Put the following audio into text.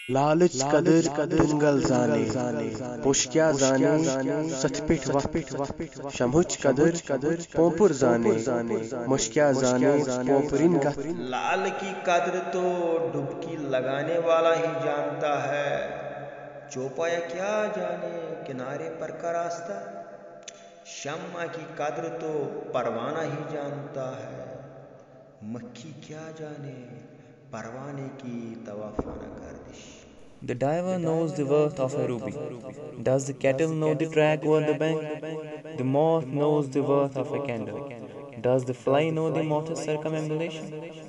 लालच कदर तुंगल जाने पोश क्या जाने सतपिठ वक्त शमुच कदर पोंपुर जाने मुश क्या जाने पोंपुरिन गत। लाल की कद्र तो डुबकी लगाने वाला ही जानता है, चौपाया क्या जाने किनारे पर का रास्ता। शम्मा की कद्र तो परवाना ही जानता है, मक्खी क्या जाने परवाने की तवाफाना गर्दिश। The diver knows the worth of a ruby. Does the kettle know the track over the bank? The moth knows the worth of a candle. Does the fly know the moth's circumambulation?